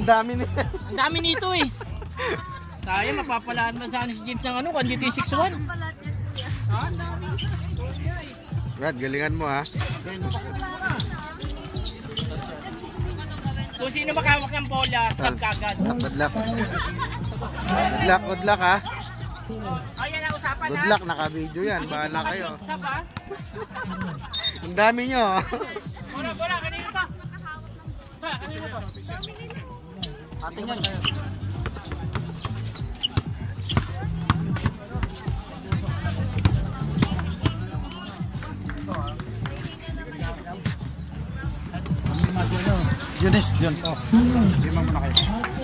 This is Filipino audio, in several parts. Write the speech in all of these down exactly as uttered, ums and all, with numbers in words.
Ang dami nito. Ang dami nito eh. Sayang, mapapalaan ba sana si James ng ano, kung dito yung six one. Brad, galingan mo ha. Kung sino makawak ng bola, sab kagad. Good luck. Good luck, good luck ha. Oh, yan ang usapan ha. Good luck, naka-video yan. Bahala kayo. Sab ha. Ang dami nyo. Bola, bola, kanino ba? Ha, kanino ba? Atin yan. Junis, Jun. Oh. Lima muna kayo.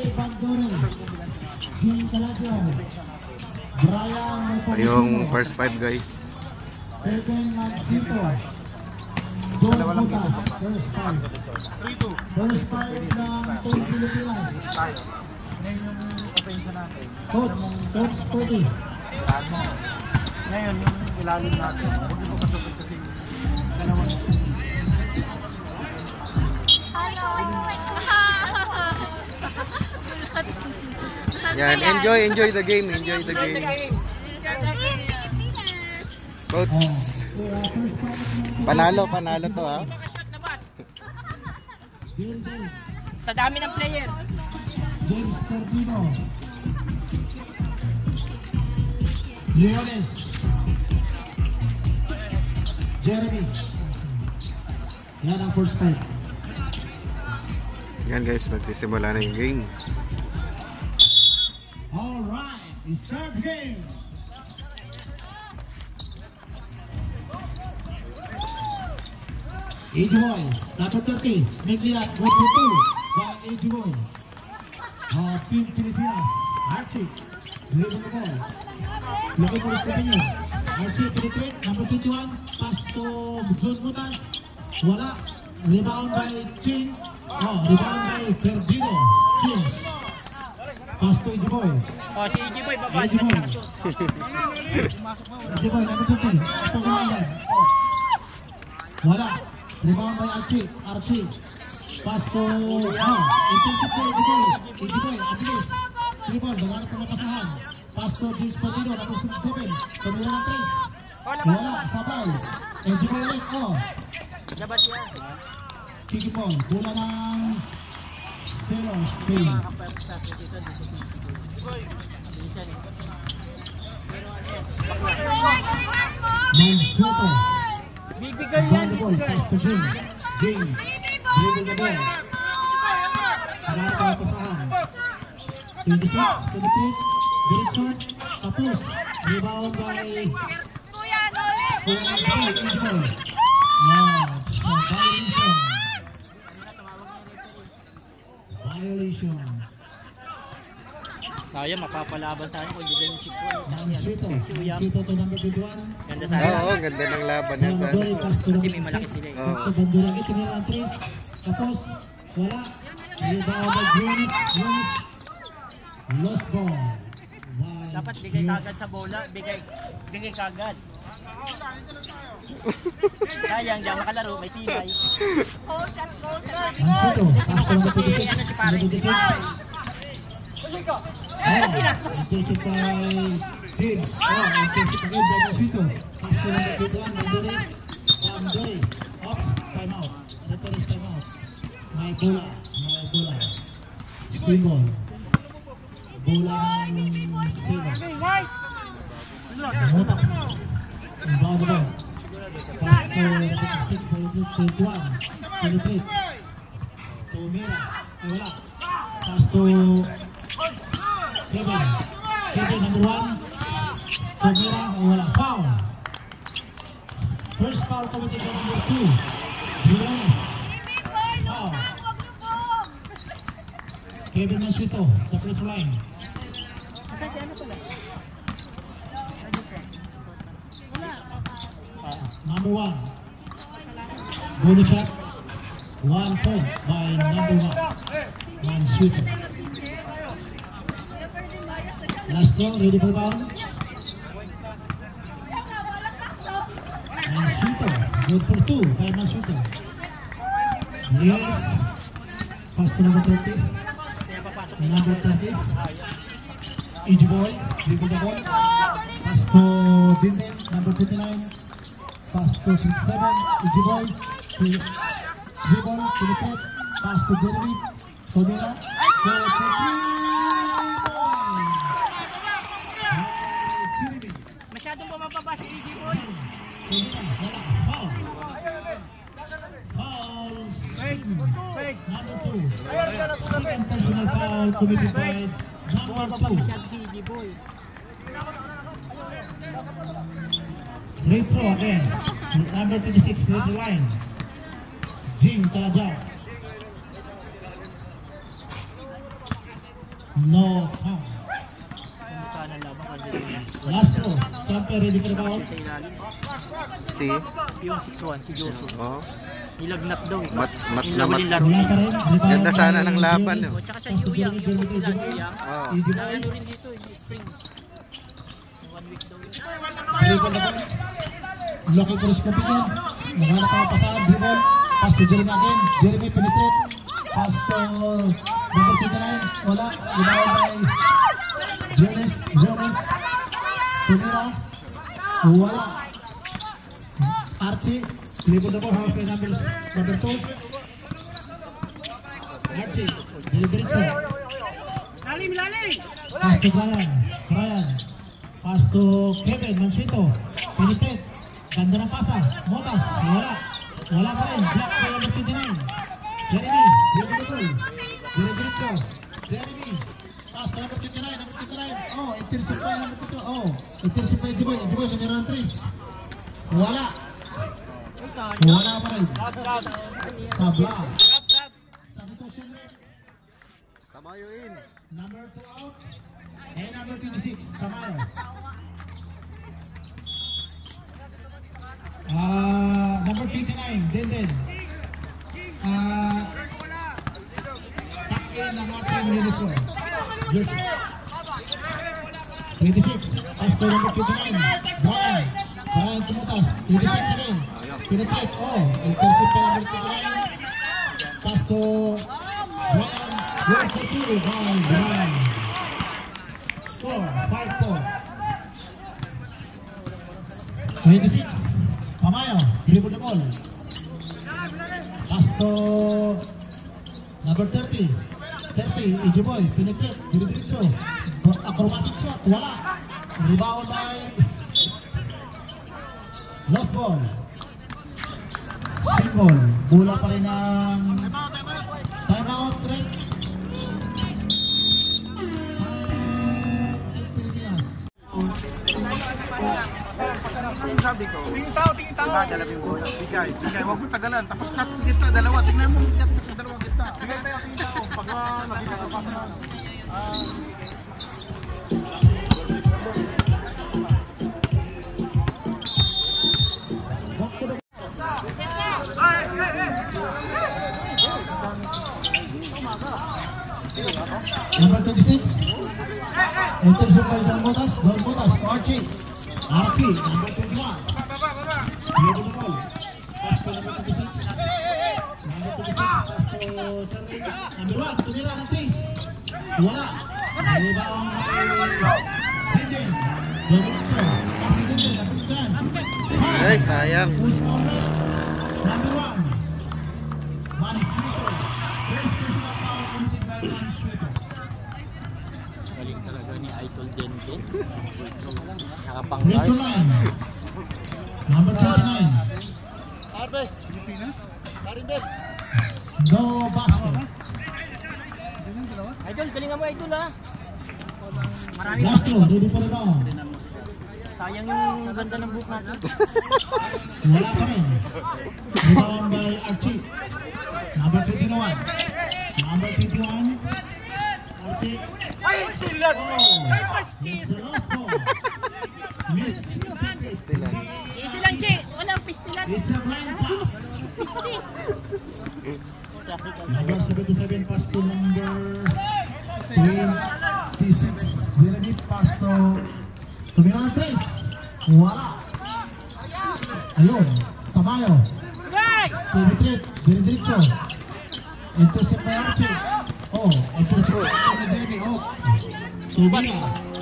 Yung first five guys. Dalawa lang dito. three two. First five ng Team Pilipinas. Ngayon yung offense natin. Coach, Coach Cody. Ngayon yung ilalim natin. Huwag mo kasabot kasi dalawang Yan, enjoy, enjoy the game, enjoy the game. Coach, panalo, panalo to ha. Sa dami ng player. James Cardino. Leones. Jeremy. Yan ang first fight. Yan guys, magsisimula na yung game. Alright, start game. Edgewoy, number thirty, Miglia, one two two, by Edgewoy. Uh, Team Pilipinas, Archie, dribble the ball. Looking for his continue. Archie, Pilipin, number twenty-one, pass to Jun Mutas. Wala, rebound by King. Oh, rebound by Ferdino. King. Pass to Edgewoy. Oh, si Edgewoy, baba. Edgewoy. Edgewoy, number thirty, ito sa yan. Wala. Rebound by Archie. Archie. Pass to... Oh, intensive play. Edgewoy. Edgewoy, abilis. Rebound, baganap ng kasahan. Pass to James Padino, number sixty-seven. Tumula ng tres. Wala, sabay. Edgewoy ulit. Oh. Labas yan. Kiki Paul, bola ng Sailors team. Mansuto. Bibigay yan. Volleyball, pass to Jim. Jim. Dribble the ball. Pagkakita ng pasahan. twenty-six, twenty-eight. Direction. Tapos. Rebound by... Kuya, Noli! Ah, violation. Violation. Sayang, mapapalaban sa akin kung hindi yung six one. Mansuto. Mansuto to number twenty-one. Ganda sa Oo, akin. oh, ganda ng laban yan sana. Kasi may malaki sila eh. Oo. Bandurang ito nila ang tres. Tapos, wala. Rebound by Yunis. Yunis. Lost ball. Dapat bigay kagad sa bola. Bigay, bigay kagad. Sayang, diyan makalaro. May tibay. Mansuto. Pass to number Kasi twenty-six. ano si pare. Number twenty-six. Ah, intensive by James. Ah, intensive again by Mansuto. Pass to number twenty-one. Mandoy. Mandoy. Off. Time out. Referee's time out. May bola. May bola. Simon. Bola ng Simon. Motax. Inbound ball. Pass to number six. twenty-one. Penetrate. Tumira. Ay wala. Pass to Kevin. Kevin number one. Tumira. Ay wala. Foul. First foul committed by number two. Gilanes. Foul. Kevin Mansuto sa free line. Number one. Bonus shot. One point by number one. Mansuto. Last ball, ready for bound. Mansuto. Good for two by Mansuto. Yes. Pass to number thirty. number thirty. Easy boy, dribble the ball. Pass to Vincent, number twenty-nine. Pass to sixty-seven, Easy boy. Dribble, penetrate. Pass to Jeremy. Tomira. Go to three. Masyadong bumababa si Easy Boy. Foul. Foul. Fake. Number two. Second personal foul committed by number two. Masyado si Easy Boy. Free throw again. Number twenty-six, free throw line. Jing Talaja. No count. Sana laban ka dyan. Last throw. Sampai ready for the ball. Sa ilalim. Si? Yung six one, si Joso. Oh. Nilagnat daw eh. Mas- mas Yung namat- huling laro. Wala pa rin. Rebound Ganda sana by ng laban, Jeremy. no? O, tsaka siya si Uyang, yung coach sila si Uyang. Oh. Easy Na boy. ano rin dito, yung spring. One week daw yun. Dribble the ball. Looking for his competition. Naghanap ang pasahan. Dribble. Pass to Jeremy again. Jeremy penetrate. Pass to number twenty-nine. Wala. Rebound by Jonas. Jonas. Tomira. Wala. Archie. Dribble the ball. Half play number number two. Archie. Delivery shot. Lalim, lalim! Pass to Brian. Brian. Pass to Kevin Mansito. Penetrate. Ganda ng pasa. Motas. Wala. Wala pa rin. Black by number twenty-nine. Jeremy. Dribble the ball. Delivery shot. Jeremy. Pass to number twenty-nine. Number twenty-nine. Oh, intercept number two. Oh, intercept by Jiboy. Jiboy sa nilang trees. Wala. Wala pa rin. Sabla. Substitution. Tamayo in. Number two out. And number twenty-six. Tamayo. Uh, number twenty-nine. Denden. Uh, tuck in ang ating uniform. Jersey. twenty-six. Pass to number twenty-nine. Brian. Brian tumutas. twenty-six again. Penetrate. Oh. Intercept pa number twenty-nine. Pass to Brian. Work to two by Brian. Score. five four. twenty-six. Tamayo. Dribble the ball. Pass to number thirty. thirty. Easy boy. Penetrate. Dribble shot. Acrobatic shot. Wala. Rebound by lost ball. Single. Bola pa rin ng timeout. Red. Sabi ko, tingin tao, tingin tao. Diba, dalawa yung bola. Bigay, bigay. Huwag mo tagalan. Tapos cut sa gitna, dalawa. Tingnan mo, cut sa dalawang gitna. Bigay tayo, tingin tao. Pag uh, nakita ka pa sa Number twenty-six. Intercept by Don Botas. Don Botas. Archie. Archie. Number twenty-one. Dribble the ball. Pass to number twenty-six. Number twenty-six. Pass to Sergey. Number one. Tumira ng three. Wala. Rebound by Denden. Dribble shot. Pass to Denden. Number ten. Ay, sayang. Who's on it? Number one. Manny Sweeter. First personal foul committed by Manny Sweeter. Galing talaga ni Idol Denden. Nakapang Free throw guards. line. Number twenty-nine. Arbe! No basket. Idol, galingan mo Idol ha. Marami Last throw. Ready for the down. sayang yung ganda ng book natin. Wala pa rin. Rebound by Archie. Number twenty-one. Number twenty-one. Archie. Ay, silat! Ay, pastil! It's the last ball. Miss. Stilan. Easy lang, Che. Walang pistilan. It's a blind pass. Pistil. Number seventy-seven pass to number twenty-six. Jeremy pass to Tumira ng tres. Wala. Ayun. Tamayo. Right! Penetrate. Diretso. Intercept by Archie. Oh, intercept ni Jeremy. Oh. Tubia.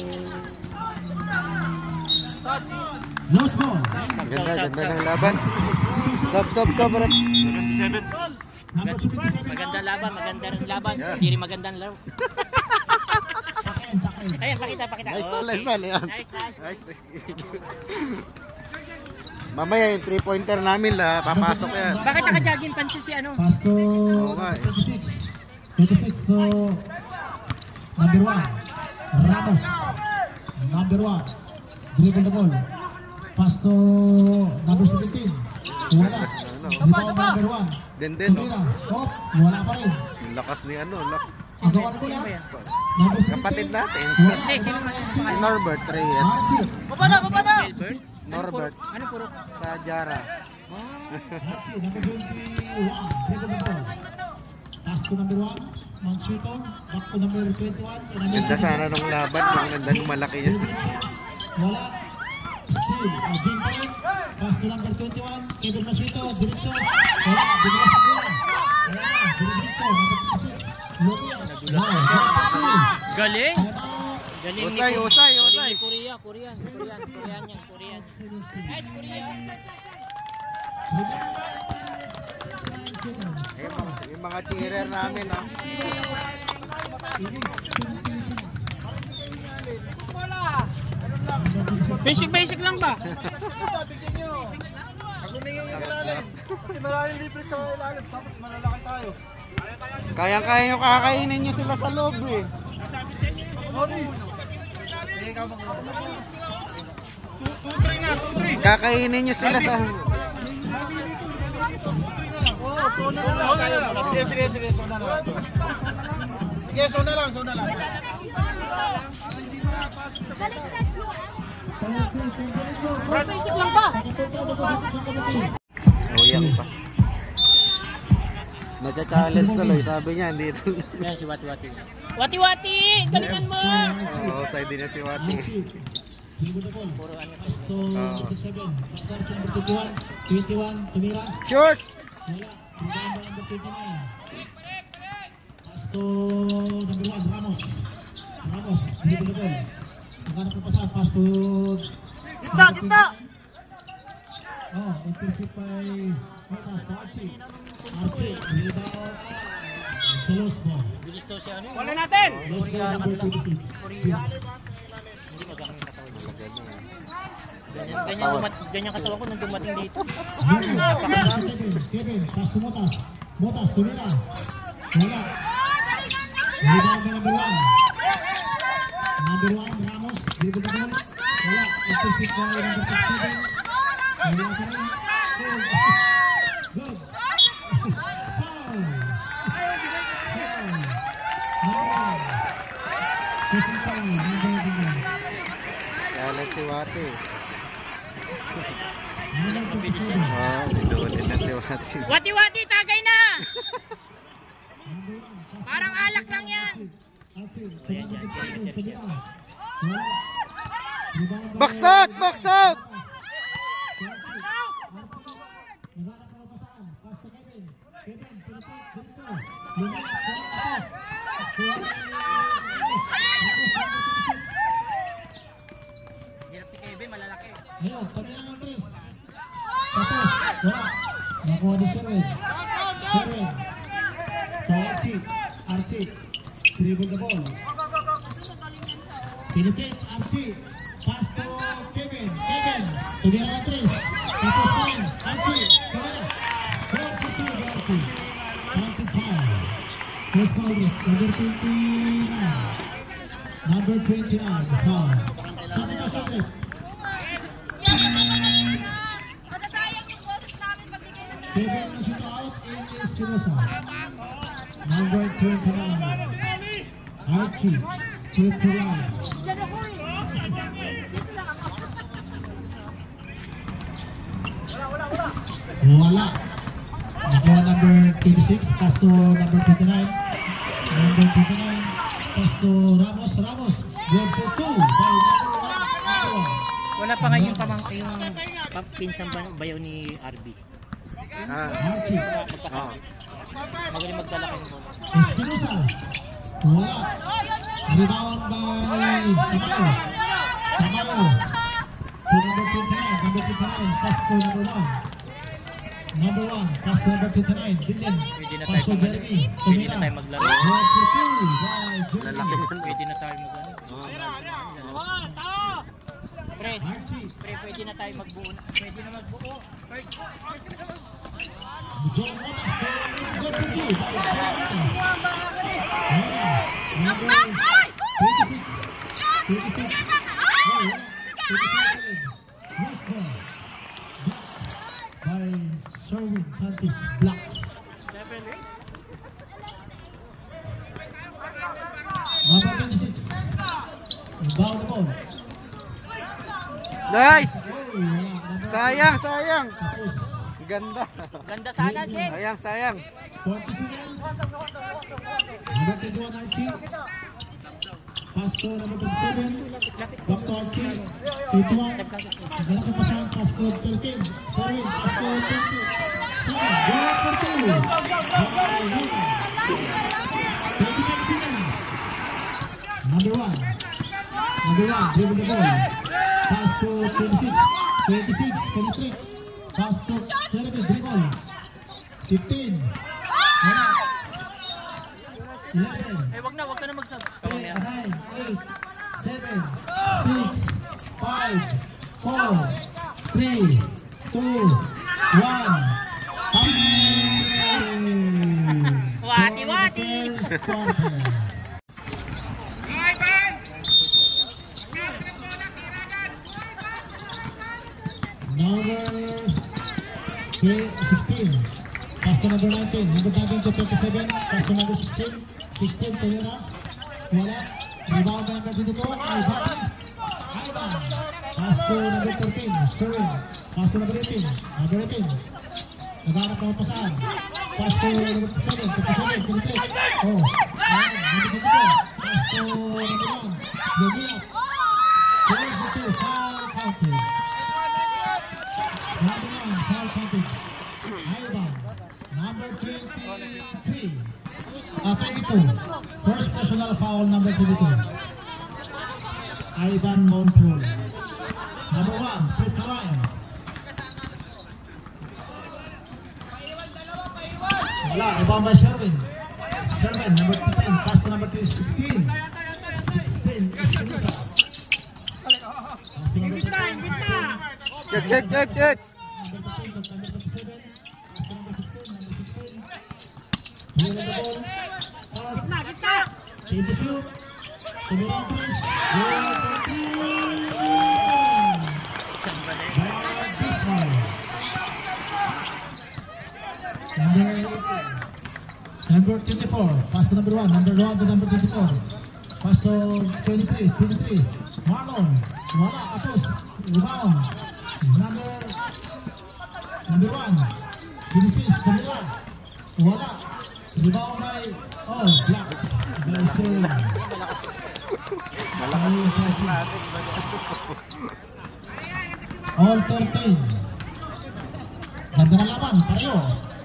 Lost ball. Ganda, ganda ng laban. Sub, sub, sub. Number Maganda, seventy-seven. maganda laban, maganda rin laban. Yeah. Hindi rin magandang laro. Takin, takin. Ayan, pakita, pakita. Nice Oh, tol, nice tol. Ayan. Nice, nice. Nice. Mamaya yung three pointer namin la, papasok yan. Bakit naka-jogging pants siya si ano? Pass to nga eh. twenty-six. twenty-six to number one. Ramos. Number one. Dribble the ball. Pass to number seventeen. Wala. Rebound number one. Den den, no? Tumira. Oh, wala pa rin. Yung lakas ni ano, lak. Agawan ko na. Number sixteen. Kapatid natin. Hindi, sino ba yan? Si Norbert Reyes. Archie. Gilbert? Norbert Ano puro? sa Jara. Archie, number twenty-one. Dribble the ball. Pass to number one. Mansito. Back to number twenty-one. Ganda sana nung laban, ang ganda nung malaki yan. Wala. Still, uh, game point. Pass to number twenty-one. Kevin Masito. Diretso. Wala. Diretso sa bola. Wala. Diretso. Number twenty-six. Lopia. Wow. Galing! Galing Usay, ni usay, galing usay. ni Korea, Korean, Korean, Korean yan, Korean. Nice, Korea. Eh, mga, yung mga cheerer namin, ah. Basic, basic lang ba? Kaya-kaya nyo kakainin nyo sila sa loob, eh. Kakainin nyo sila sa... Sige, sige, sige, sona lang. Sige, sona lang, sona lang. Basic lang ba? Uyang pa. Nagka-challenge tuloy, sabi niya, hindi tuloy. Yan si Wati Wati. Wati Wati! Galingan mo! Oo, side din na si Wati. Puro ano. So, twenty-seven. Pass to number twenty-one. twenty-one. Tumira. Short! Wala. Rebound number twenty-nine. Pass to number one. Ramos. Ramos. Dribble the ball. Naghanap ng pasan. Pass to... Kita! Kita! Oh, intercept by... Pass to Archie. Archie. Rebound. Sa lost ball. Bilis to siya ano. Wala natin! Lost ball number twenty-six. Korea. Hindi magamit na tawag. Ganyan, ganyan, dumat, ganyan kasawa ko nang dumating dito. Kevin, Kevin, pass to Motas. Motas, tumira. Wala. Rebound na number one. Number one, Ramos. Dribble the ball. Wala. Intercept by number sixty-seven. Wala ka rin. Good. Good. Foul. Foul. Number. Second foul. Number one. Challenge si Wati. Number twenty-seven. Oo, nilulit na si Wati. Wati Wati, tagay na! Parang alak lang yan. Box Box out! Box out! Hirap si Kevin, malalaki. Ayun, pati na ng Chris. Tapos, wala. Nakuha ni Sherwin. Sherwin. To Archie. Archie. Dribble the ball. Pinipit, Archie. Pass to Kevin. Kevin. Tumira ng Chris. Tapos time. Archie. Kaya. forty-two, Archie. twenty-five. First progress. Number twenty-nine. Number twenty-nine. Foul. Saan na sakit? Masasayang yung boses namin pagbigay ng Kevin na shoot out in Espinosa. Number twenty-nine. Archie. twenty-one. Wala. Nakuha number twenty-six. Pass to number twenty-nine. Number twenty-nine. Pass to Ramos. Ramos. Good for two. By number one. Wala pa nga yung pamang yung pa- pinsang ba- bayaw ni R B. Ah, Archie. oo. Magaling magdala kayo ng bola. Espinosa. Wala. Rebound by Tamayo. Tamayo. To number twenty-nine. Number twenty-nine. Pass to number one. Number one. Pass to number twenty-nine. Dylan. Pwede na Pass tayo to mag- Jeremy. Pwede na tayo maglaro. One to two by Lalaki Jeremy. nun. Pwede na tayo mag-ano. Pre, Archie. pre, pwede na tayo magbuo. na- Pwede na magbuo. John Mata. Go to two by Jeremy. Number twenty-six. twenty-six. Wala. twenty-seven. Lost ball. Blocked by Sherwin Santis. Blocked. Number twenty-six. Inbound ball. Nice! Oh, wala. Number Sayang, sayang. Tapos. Ganda. Ganda sana, Jen. Sayang, sayang. forty seconds. Number twenty-one, Archie. Pass to number twenty-seven. Back to Archie. twenty-one. Ganun ka pasan. Pass to thirteen. Sherwin. Pass to twenty. Seven. Go for two. By Luna. twenty-nine seconds. Number one. Number one. Dribble the ball. Pass to twenty-six. twenty-six. twenty-three. Pass to Jeremy. Dribble. fifteen. Wala. eleven. Eh, wag na, wag ka na magsab. nine, eight, seven, six, five, four, three, two, one. Wati, wati. Number sixteen. Pass to number nineteen. Number nineteen to thirty-seven. Pass to number sixteen. sixteen to Lera. Wala. Rebound number twenty-four. Ivan. Ivan. Pass to number thirteen. Sherwin. Pass to number eighteen. Number eighteen. Naghanap ng pasahan. Pass to number seven. fifty-seven. twenty-three. Oh. Ayan. Number twenty-four. Pass to number one. Lumilap. Close the two. Foul counted. Number one. Foul counted. Ivan. Number twenty-three. Uh, twenty-two. First personal foul, number twenty-two. Ivan Montrol. Number one, fifth line. Wala, rebound by Sherwin. Sherwin, number fifteen. Pass to number sixteen. sixteen, Espinosa. Pass to number fifteen. Check, check, check, check. Number fifteen, number twenty-seven. Pass to number sixteen, number sixteen. Here the ball. Pass. Take the shoot. Tumiratis. Goal for three. Number Number twenty-four. Pass to number one. Number one to number twenty-four. Pass to twenty-three. twenty-three. Marlon. Wala. Atos. Rebound. Number Number one. twenty-six. Tumira. Wala. Rebound by oh, black. All thirteen. Ganda ng laban, pareho.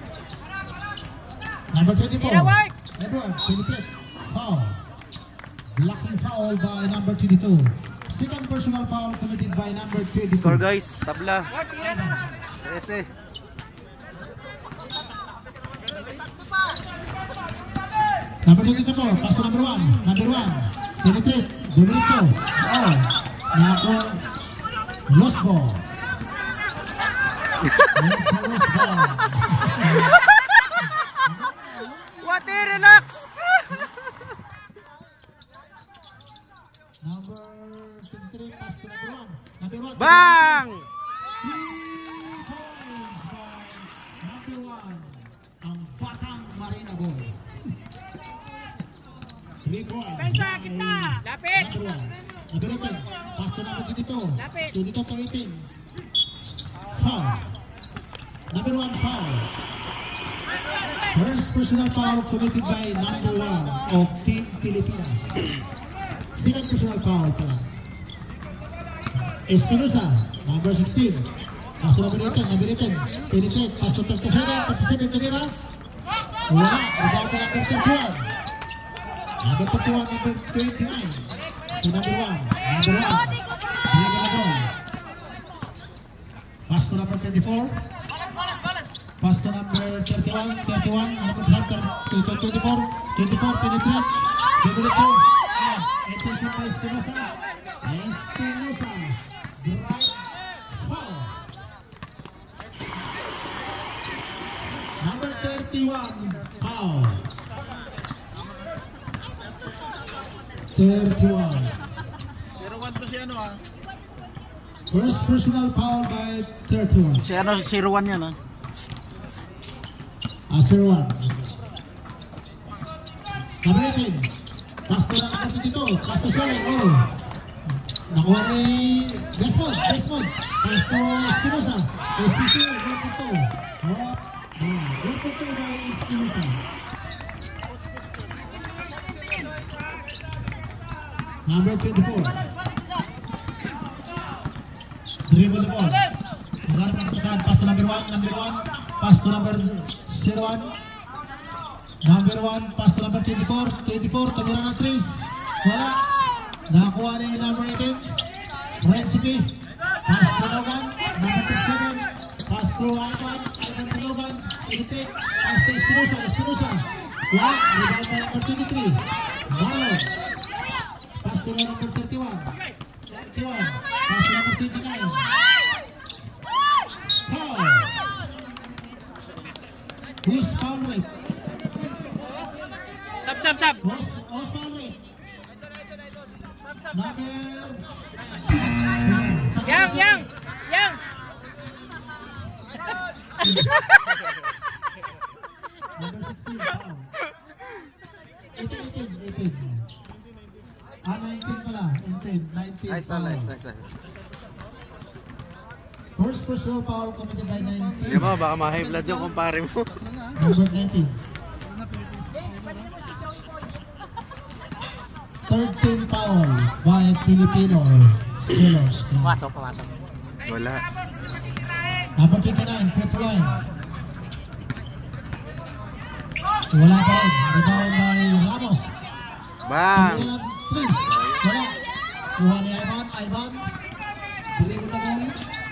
Number twenty-four. Edward, twenty-six. Foul. Blocking foul by number twenty-two. Second personal foul committed by number twenty-two. Score guys, tabla. Ese. Number twenty-four, pass to number one. Number one, penetrate, Domenico. Oh, nako, lost ball. Lost ball. Wati, relax! Number twenty-three, pass to number one. Number one. Bang! Three points by number one, ang Batang Marina Boys. Three points. Pensa kita. Lapit. Number one. Number one. Pass to number twenty-two. Lapit. twenty-two to eighteen. Foul. Number one foul. First personal foul committed by number one of Team Pilipinas. Second personal foul pala. Espinosa, number sixteen. Pass to number eighteen. Number eighteen. Penetrate. Pass to thirty-seven. thirty-seven to Mira. Wala. Rebound to number thirty-one. Number thirty-one, number twenty-nine. To number one. Number one. Dribble the ball. Pass to number twenty-four. Pass to number thirty-one. thirty-one. Number twenty-four. twenty-four. Penetrate. Dribble the ball. Attention by Espinosa. Espinosa. Drive. Foul. Number thirty-one. Foul. thirty-one. zero one to si ano ah. First personal foul by thirty-one. Si ano, zero one yan ah. Ah, zero one. Number eighteen. Pass to lang kasi dito. Pass to Solen. Oh. Nakuha ni Desmond. Desmond. Pass to Espinosa. Espinosa. Good for two. Oh. Good for two by Espinosa. Number twenty-four. Dribble the ball. Maghanap ng pasahan. Pass to number one. Number one. Pass to number zero one. Number one. Pass to number twenty-four. twenty-four. Tumira ng Tris. Wala. Nakakuha ni number eighteen. Recipe. Pass to Logan. Number thirty-seven. Pass to Ivan. Ivan to Logan. Penetrate. Pass to Espinosa. Espinosa. Wala. Rebound to number twenty-three. Wala. Pass to number thirty-one. thirty-one. Pass to number twenty-nine. Foul. Who's foul rate? Sab, sab, sab. Who's, who's foul rate? Number... Yang, yang, yang. Number sixteen, foul. eighteen, eighteen, eighteen. Ah, nineteen pala. nineteen, nineteen. Nice, foul. nice, nice, nice. First personal foul committed by nineteen. Di ba, baka ma-high blood yung kumpare mo. Number nineteen. thirteen foul by Filipino Silos. Pumasok, pumasok. Wala. Number twenty-nine, fifth line. Wala pa rin. Rebound by Ramos. Bang! Three. Wala. Kuha ni Ivan. Ivan. Dribble na ball.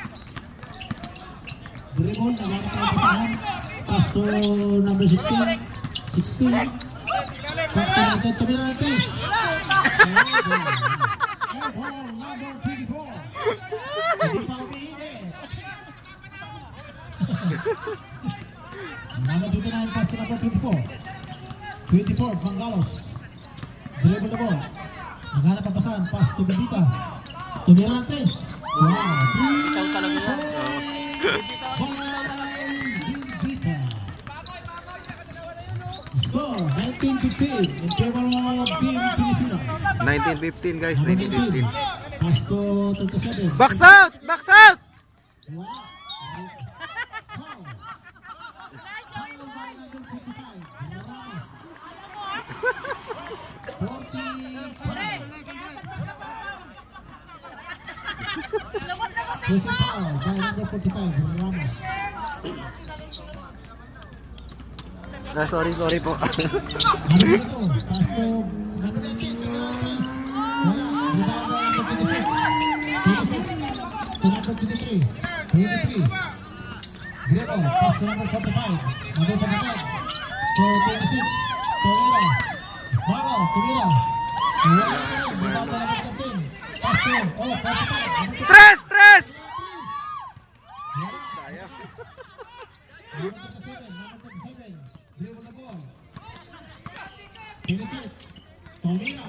Dribble. Nagana pa yung pasahan. Pass to number sixteen. sixteen. Pass to number tumira ng Tris. Air ball number twenty-four. Hindi pa umiinit. Number twenty-nine, pass to number twenty-four. twenty-four, Mangalos. Dribble the ball. Naghanap ang pasahan. Pass to Bibita. Tumira ng Tris. Wow. Ikaw talaga yan. By Bibita. Score, nineteen fifteen. In favor of Team Pilipinas. nineteen fifteen guys, nineteen fifteen. Pass to thirty-seven. Box out! Box out! Wow. Foul. Foul by number fifty-five. Ramos. forty-five. First foul by number forty-five. Ramos. Ah, sorry, sorry po. Ano ito? Pass to number nineteen. Wala. Rebound by number twenty-six. twenty-six. To number twenty-three. twenty-three. Grego. Pass to number forty-five. Number forty-five. To twenty-six. Tumira. Bago. Tumira. Wala. Rebound by number thirteen. Pass to oh, forty-five. Tres! Tres! Wala. Sayang. Number thirty-seven. Number thirty-seven. Dribble the ball. Penetrate. Tumira.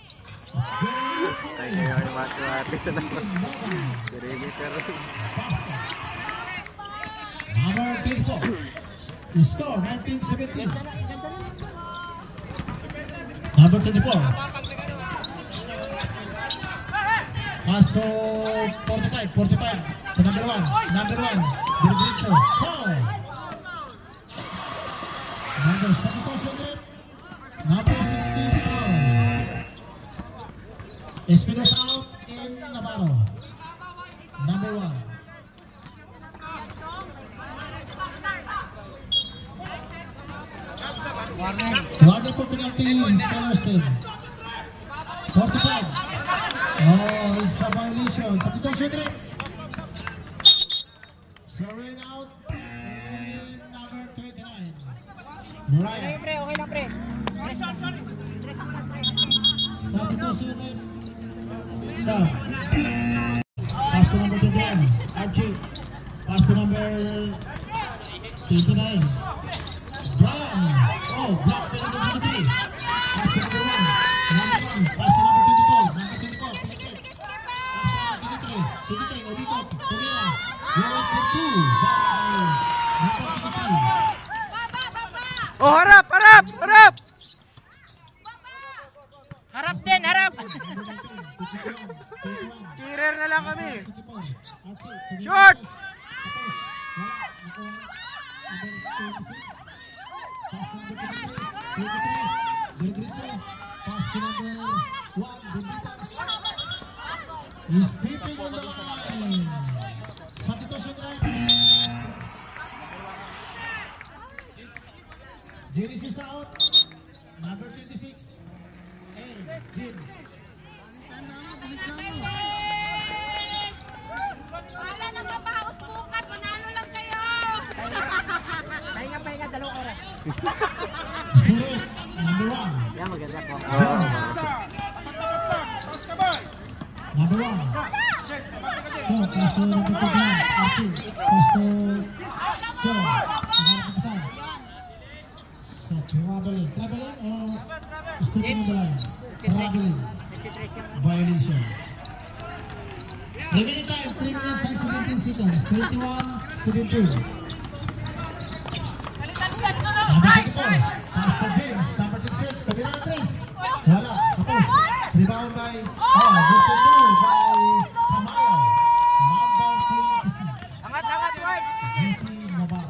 Ay, ay, ay, mati-mati sa labas. Perimeter. Number twenty-four. Score nineteen seventeen. Number twenty-four. Pass to forty-five. forty-five. To number one. Number one. Dirigito. Foul. Number seventy-four. Number sixty-four. Espinosa out in Navarro. Number one. twenty, Celestine. forty-five. Oh, it's a violation. Substitution three. Throwing out in number twenty-nine. Okay Mariah. lang, pre. Okay lang, pre. Pre, sorry, sorry. Substitution three. Stop. Pass to number twenty-one. Archie. Pass to number twenty-nine. Brian. Oh, block to number twenty-three. Pass to number one. Number one. Pass to number twenty-four. Number twenty-four. twenty-three. Pass to number twenty-three. twenty-three. Obito. Tumira. Going to two. By number twenty-three. Oh, harap, harap, harap! Harap din, harap. Kirer na lang kami. Short! Jerry is out. Number twenty-six. And Jim. Wala nang mapahaos bukat, manalo lang kayo! Pahinga, pahinga, dalawang oras. Zero. Number one. Yan, maganda po. Number one. So, pass to number twenty-one. Archie. Pass to Joe. Nagkakapasan. So, traveling. Traveling or sticking on the line? Traveling. Violation. Remaining time, three minutes and seventeen seconds. twenty-one, seventeen. Number twenty-four. Pass to James. Number twenty-six. Tabila ng tres. Wala. Tapos. Rebound by... Oh, good to two by Tamayo. Number twenty-six. Angat, angat, Ward. Jesse Navarro.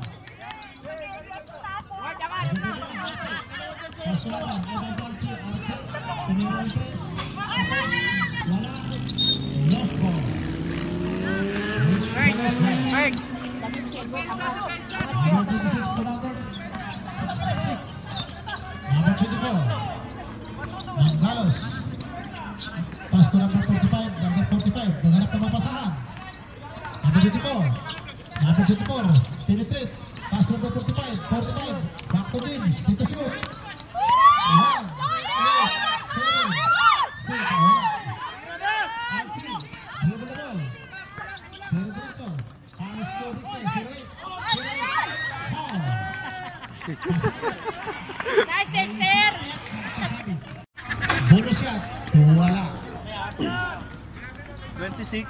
Ward, angat. Pass to naman. Evan Valci. Arce. Tumira ng tres. Wala. Lost ball. Ward, Ward. Number twenty-six to number six. Number twenty-four. Mangalos. Pass to number forty-five. Number forty-five. Naghanap na mapasahan. Number twenty-four. Number twenty-four. Penetrate. Pass to number forty-five. forty-five. Back to James. Dito shoot. One. Eight. Seven. Six. Archie. Dribble the ball. Terry Johnson. Pass to Ricky. Zero eight. Zero eight. Foul. Nice, Dexter. Bonus shot. Wala. twenty-six.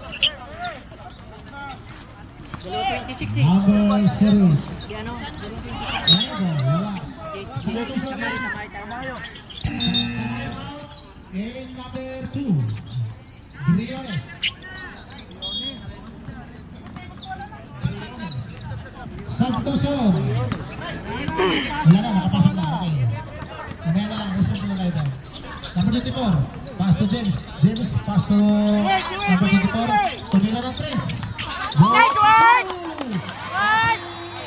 Dalawa twenty-six eh. Number zero. Si ano? Dalawa twenty-six. Ano ba? Wala. Kamay, kamay, kamay. And number two. Briones. Santoson. Wala na, nakapasok na. Okay. Kumaya na lang, gusto ko na lang. Number twenty-four. Pass to James. James, pass to number twenty-four. Tumira ng tres. Nice work! Ward!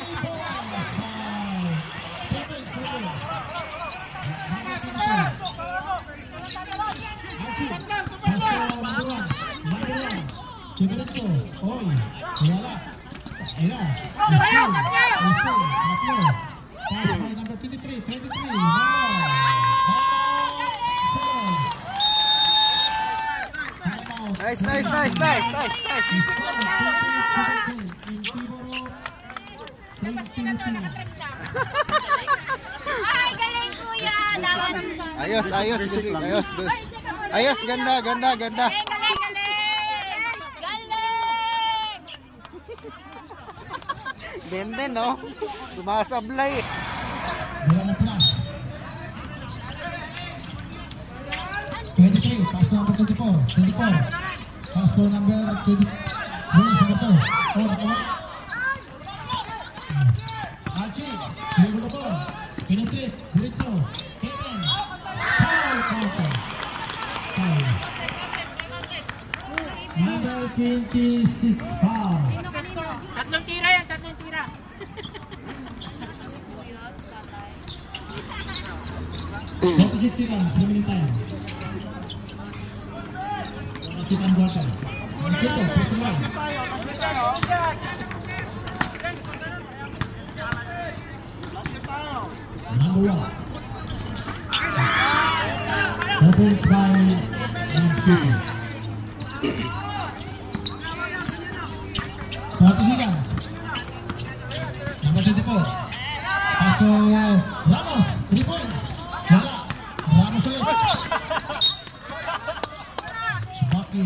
Nice, nice, nice, nice, nice, nice. Ay, galing kuya! Lawan ng Ayos, ayos, ayos. Ayos, ganda, ganda, ganda. Galing, galing, galing! Galing! Benden, no? Sumasablay eh. twenty-three, pass to number twenty-four. twenty-four. Pass to number twenty. Yun, sa bato. Oh, nakawa. Archie, dribble the ball. Penetrate, diretso. Kevin. Foul, counter. Foul. Number twenty-six, foul. Tatlong tira yan, tatlong tira. forty-six seconds remaining time. Second quarter. Mansito, first one. Number one. Opens by Mansito. forty seconds. Number twenty-four. Paso Ramos, three points. Wala. Ramos ulit. Backing.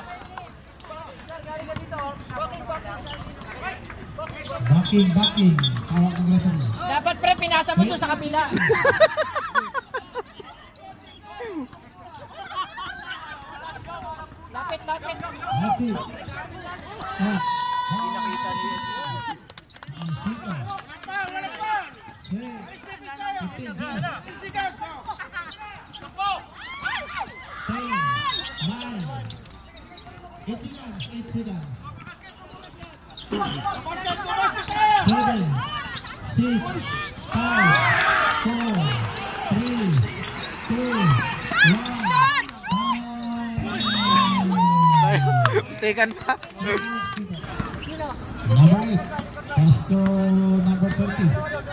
Backing, backing. Tawag ng referee. Dapat pre, pinasa mo to sa kapila. Lapit, lapit. Lapit. Ah. Hindi nakita niya. Mansito. Ten, nine, eight seconds, eight seconds. Seven, six, five, four, three, two, one. Tekan pa. Number eight. Pass to number thirty.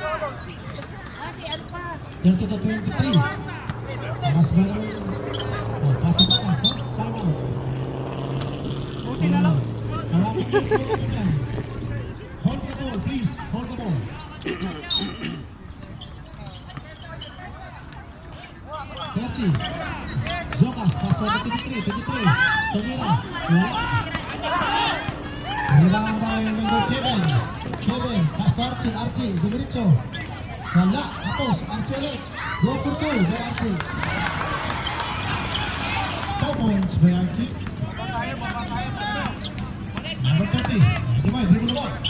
thirty to twenty-three. Mas baru. Oh, pasok pa, pasok. Time out. Buti na lang. Hold the ball, please. Hold the ball. thirty. Jokas, pass to twenty-three, twenty-three. Tomira. Rebound by number Kevin. Kevin, pass to Archie, Archie, Dumericho. Wala, tapos, Archie ulit. Go for two by Archie. Two points by Archie. Number thirty. Dimay, dribble the ball.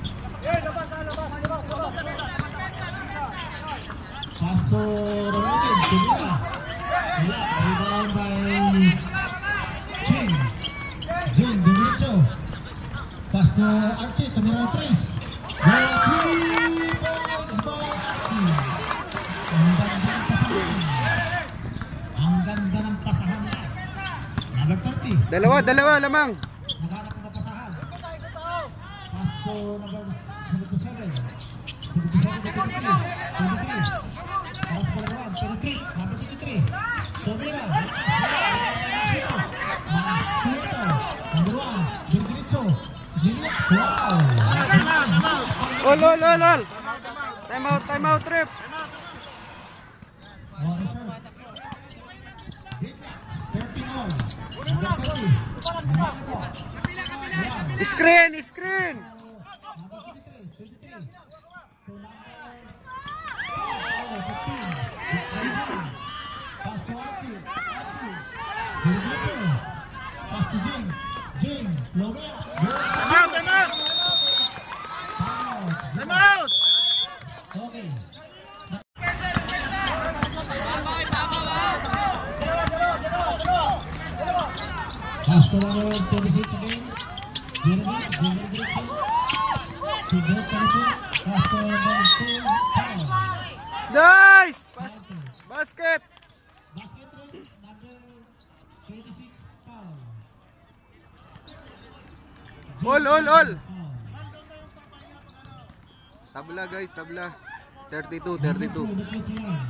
Pass to Romatin, Dumira. Wala, rebound by Jing. Jing, Dumericho. Pass to Archie, Tomira Trace. Go three points by Archie. Ang ganda ng pasahan. Ang ganda ng pasahan. Number thirty. Dalawa, dalawa lamang. Naghanap ng pasahan. Pass to number seventy-seven. seventy-seven to twenty-three. twenty-three. Pass to number one. twenty-three. Number twenty-three. Tomira. Masito. Masito. Number one. Dirgricho. Wow. Ol, ol, ol, ol. Time out, time out, trip. Screen, screen. Okay. Pass to number twenty-six again. Jeremy, Jeremy Griffin. To go twenty-two. Pass to number two. Foul. Nice. Bas- basket. Basket rule, number twenty-six. Foul. Ol, ol, ol. Foul. Tabla guys, tabla. thirty-two, thirty-two. Number two, the fifty-one.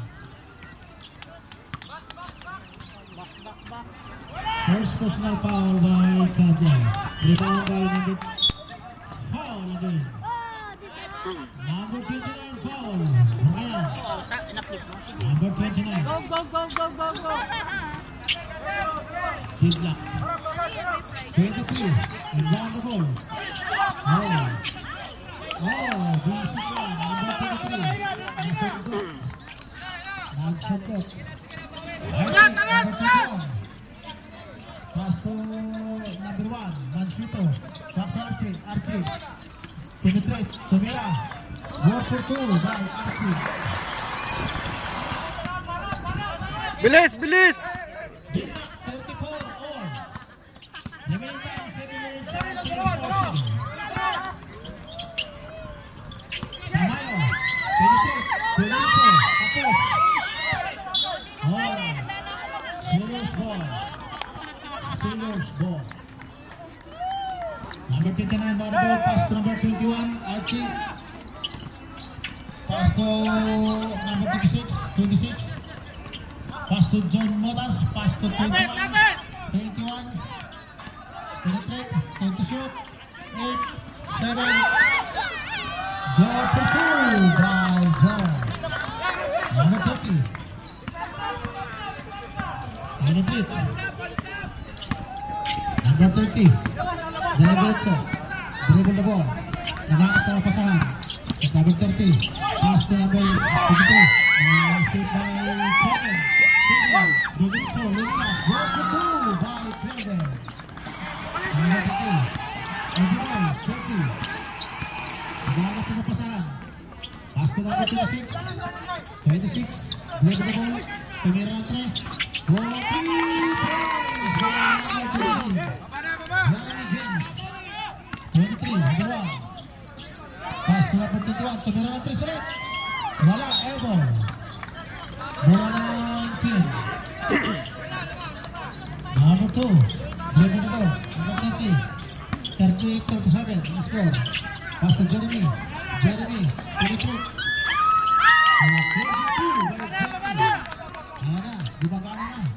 First personal foul by Kaja. Rebound by number foul again. Number twenty-nine foul. Ryan. Number twenty-nine. Go, go, go, go, go, go. Sidlak. twenty-three. And down the ball. Oh. Oh, this is one. Number twenty-three. Nagsagot. Nagsagot. Pass to number one, Mansito. Back to Archie, Archie. Penetrate, Tomira. Go for two by Archie. Bilis, bilis. thirty-four all. Remaining time, seven minutes, seven seconds. Tamayo. Penetrate, Penetrate. Tapos. First ball. Number twenty-nine, ball ball, pass to number twenty-one, Archie. Pass to number twenty-six, twenty-six. Pass to John Motas, pass to twenty-one, twenty-one. Penetrate, time to shoot. eight, seven. John to two by John. Number thirty. Penetrate. Number thirty. Delegato. Dribble the ball. Nakakatawa pasahan. Number thirty. Pass to number twenty-three. Uh, shoot by Kevin. Dribble to Luna. Go to two by Kevin. Number thirty. twenty-one. thirty. Nakakatawa na pasahan. Pass to number twenty-six. twenty-six. Dribble the ball. Tumira ang tres. One, three, twenty-three, dalawa. Pass to number twenty-one, tumira ng tres ulit. Wala, elbow. Bola ng pin. Number two, dribble the ball. Number twenty, thirty-eight thirty-seven, score. Pass to Jeremy. Jeremy, twenty-two. Dibagaan na.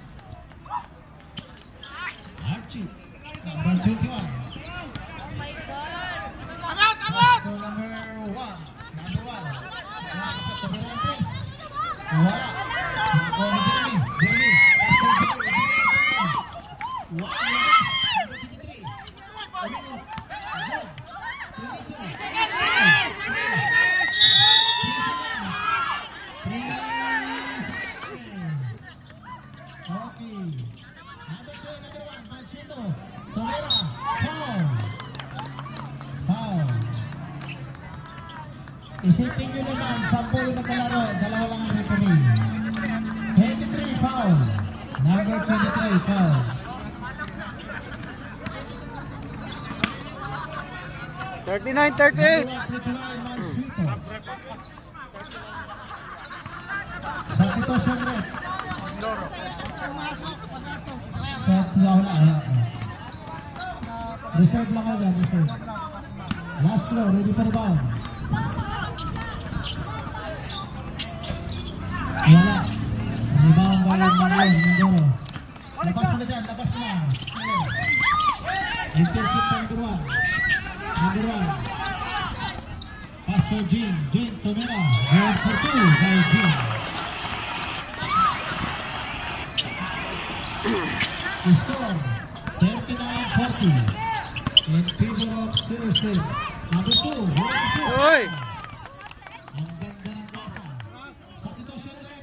Archie. Number twenty-one. Oh my God. Angat! Angat! Number one. Number one. Wala. Oh, Jeremy. Jeremy. Wala. Number twenty-three. Okay. Number two, number one, Manchito. Tumira. Foul. Foul. Isipin nyo naman, sampu na kalaro, dalawa lang ang referee. twenty-three, foul. Number twenty-three, foul. thirty-nine thirty-eight. Substitution rep. Set lang na. Reserve lang ako dyan, reserve. Last throw, ready for bound. Wala. Rebound by Manuel Mindoro. Labas mo na dyan, labas mo na. Internship number one. Number one. Pass for Jean. Jean Tumira. Goal for two by Jean. Score thirty-nine forty in favor of Sirius. Number two. Uy! Ang ganda ng basa. Substitution rep.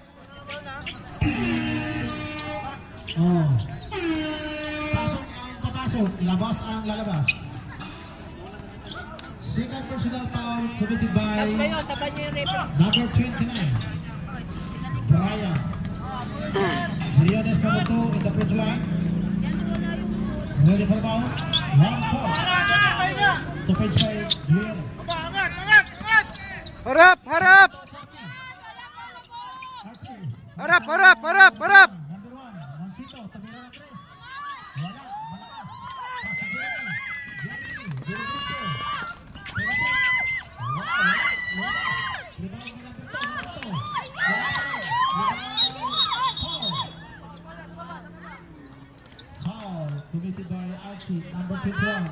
Oh. Pasok ang papasok. Labas ang lalabas. Second personal foul committed by Kayo, sabay niyo yung repo. number twenty-nine. Brian. Briones number two in the front line. Ready for bound. One four. To page side. Briones. Harap! Harap! Harap! Harap! Harap! Harap! Number one. Mancito. Tumira ng tres. Wala. Malakas. Pass to Jeremy. Jeremy. Jeremy. Wala. Wala. Wala. Rebound number two. Number two. Wala. Foul committed by Archie, number twenty-one.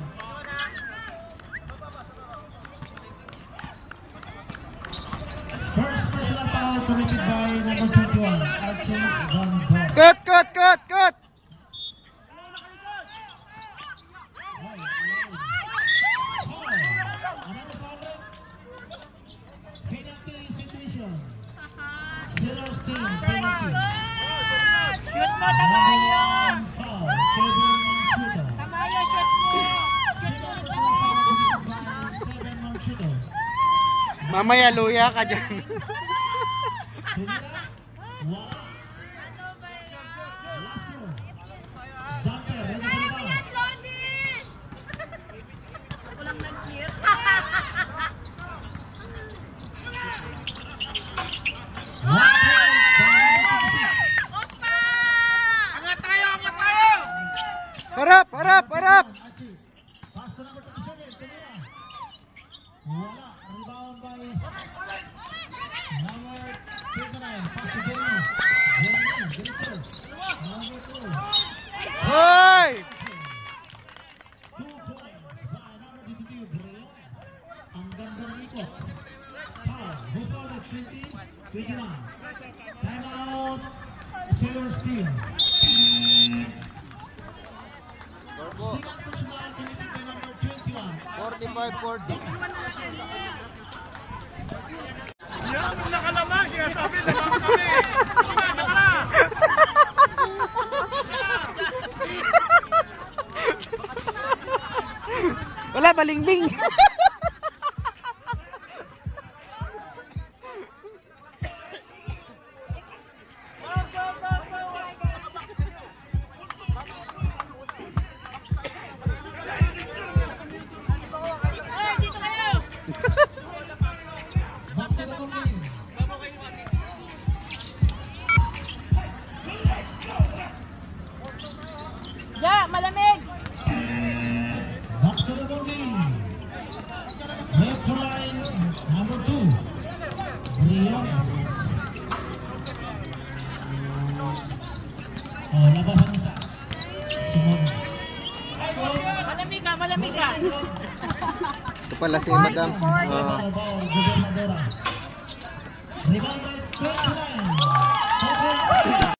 First personal foul committed by number twenty-one, Archie Van Dorn. Cut! Cut! Cut! Cut! Foul. Another foul. Penalty situation. Zero team Oh my penalty. God. Shoot mo, Number Tamayo! one foul. Kevin Manchito. Tamayo, shoot mo! Kevin Manchito. Mamaya luya ka dyan. Wala. Ano ba yan? Last row. Jumper, ready for the ball. Ayan, Lodi! Ako lang nag-clear. One point. Opa! Angat tayo, angat tayo! Harap! harap, harap. Pass to number twenty-seven, Tenera. Wala. Rebound by number twenty-nine. Pass to Jenny. Jenny, Jennifer. Number two. Hoy! Two points by number twenty-two, Briones. Ang ganda ng ikot. Foul. Who's fouled at twenty? twenty-one. Time out. Sailors team. Turbo. Second personal committed by number twenty-one. forty-five forty. Yan, kung nakalamang, siya sabi, lamang kami. Sige, nakala. Wala, balingbing. Back to the goal game. Ja, malamig. Back to the goal game. Left to line, number two. Briones. Oh, labasan isa. Sumunod. Malamig ka, malamig ka. Ito pala si Madam. Oh. Ball, ball, Gobernadora. Rebound by twenty-nine.